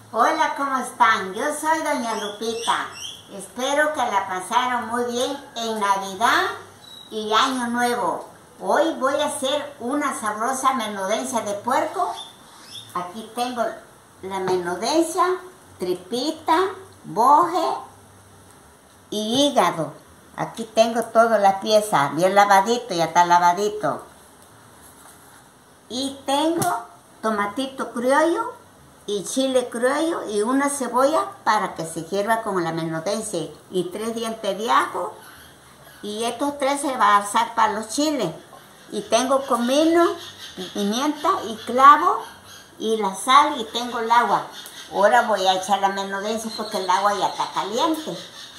Hola, ¿cómo están? Yo soy Doña Lupita. Espero que la pasaron muy bien en Navidad y Año Nuevo. Hoy voy a hacer una sabrosa menudencia de puerco. Aquí tengo la menudencia, tripita, boje y hígado. Aquí tengo toda la pieza, bien lavadito, ya está lavadito. Y tengo tomatito criollo y chile criollo y una cebolla para que se hierva con la menudencia y 3 dientes de ajo, y estos 3 se va a usar para los chiles. Y tengo comino, pimienta y clavo y la sal, y tengo el agua. Ahora voy a echar la menudencia porque el agua ya está caliente.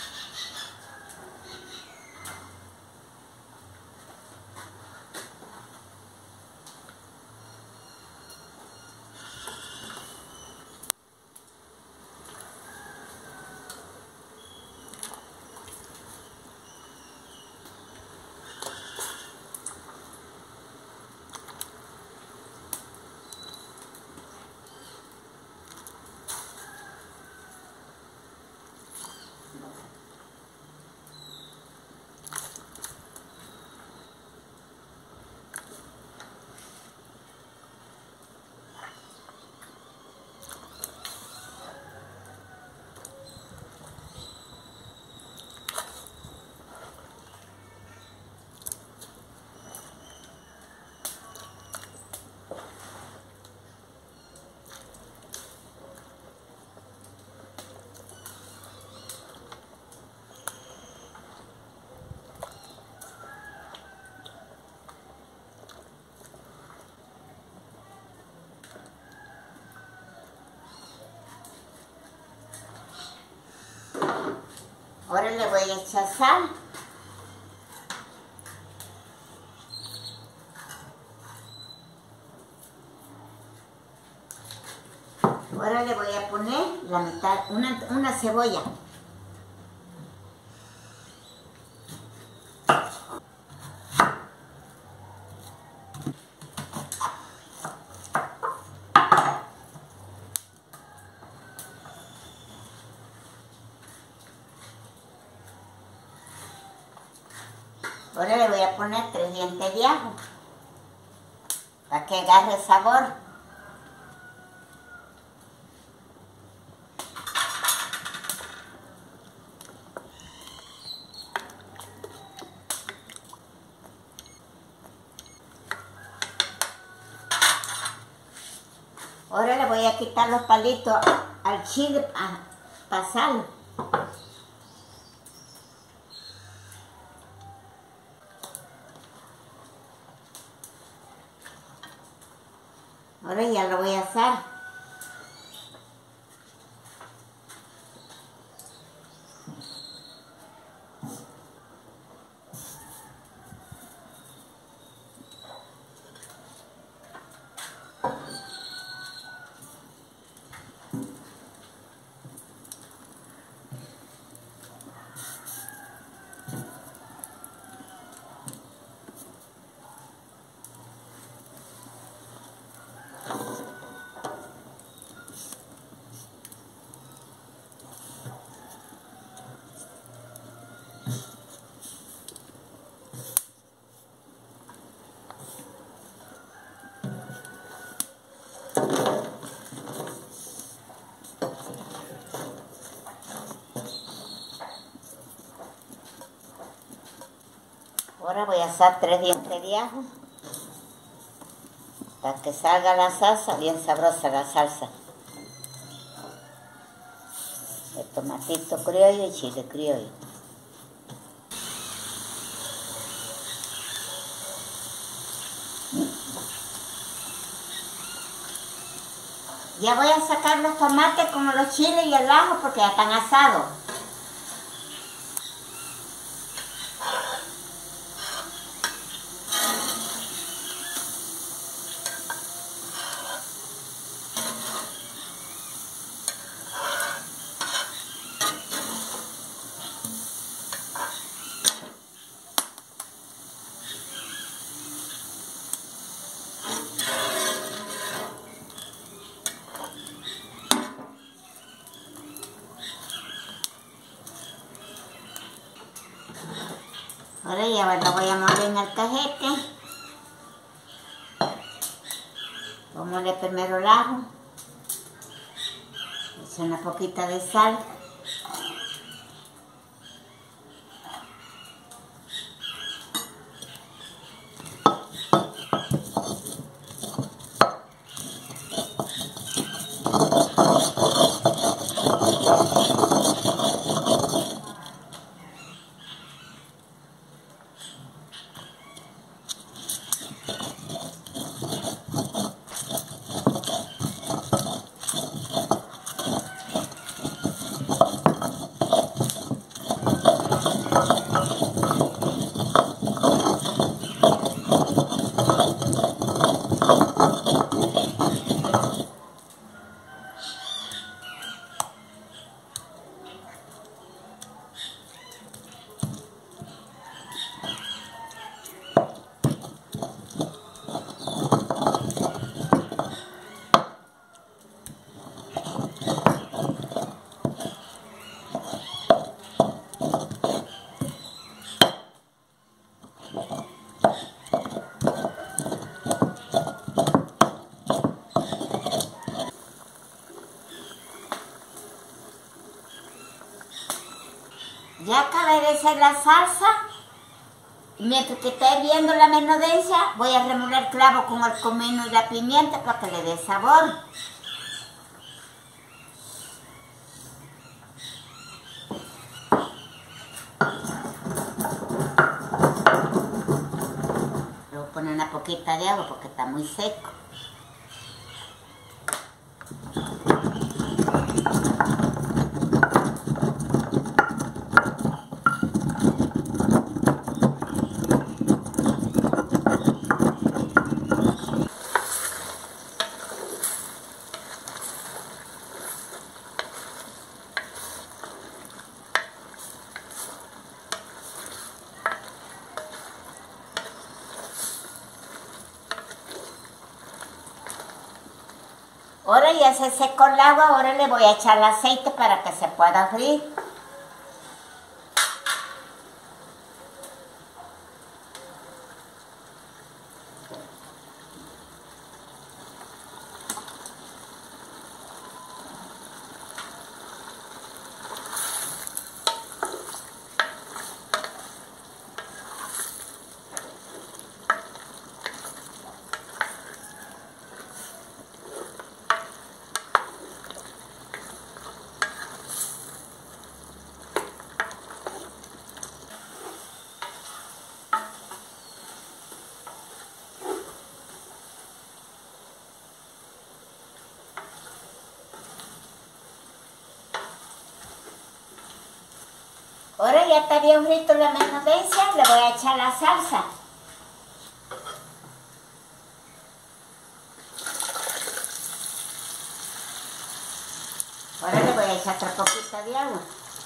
Ahora le voy a echar sal. Ahora le voy a poner la mitad, una cebolla. Ahora le voy a poner 3 dientes de ajo para que agarre sabor. Ahora le voy a quitar los palitos al chile para pasarlo. Ahora ya lo voy a asar. Ahora voy a asar 3 dientes de ajo para que salga la salsa, bien sabrosa la salsa. El tomatito criollo y chile criollo. Ya voy a sacar los tomates con los chiles y el ajo porque ya están asados. Ahora ya lo voy a moler en el cajete. Voy a moler primero el ajo. Echo una poquita de sal. Ya acabé de hacer la salsa. Mientras que esté viendo la menudencia, voy a remover el clavo con el comino y la pimienta para que le dé sabor. Le voy a poner una poquita de agua porque está muy seco. Ahora ya se secó el agua, ahora le voy a echar el aceite para que se pueda freír. Ahora ya está bien frito la menudencia, le voy a echar la salsa. Ahora le voy a echar otra poquita de agua.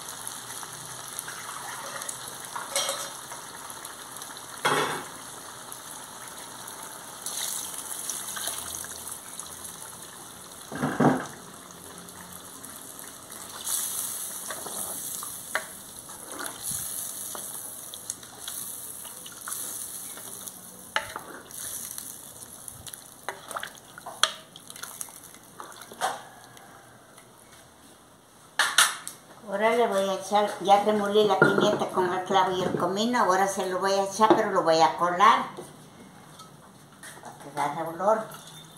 Ahora le voy a echar, ya remolí la pimienta con el clavo y el comino, ahora se lo voy a echar, pero lo voy a colar para que agarre olor.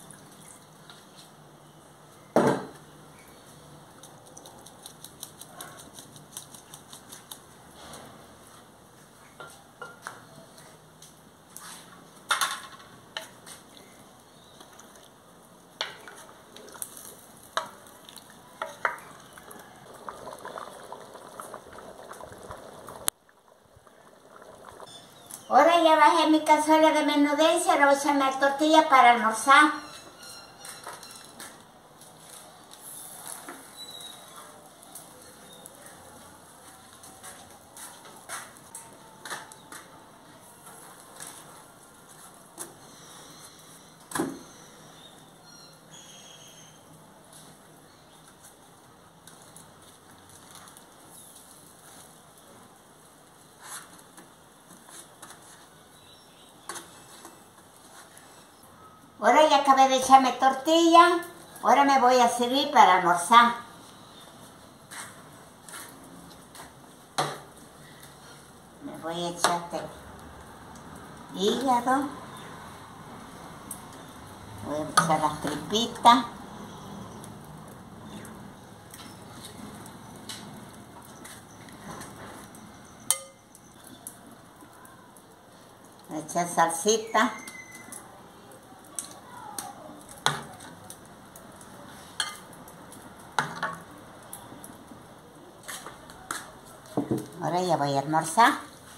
Ahora ya bajé mi cazuela de menudencia, ahora voy a echarme la tortilla para almorzar. Ahora ya acabé de echarme tortilla. Ahora me voy a servir para almorzar. Me voy a echar hígado. Voy a echar las tripitas. Voy a echar salsita. Ahora ya voy a almorzar.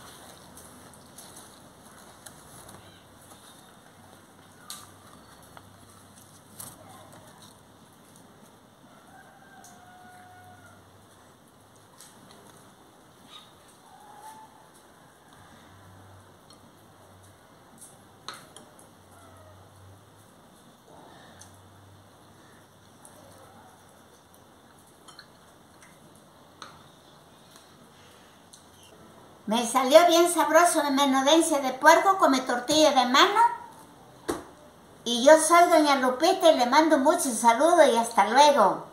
Me salió bien sabroso el menudencia de puerco con mi tortilla de mano. Y yo soy doña Lupita y le mando muchos saludos y hasta luego.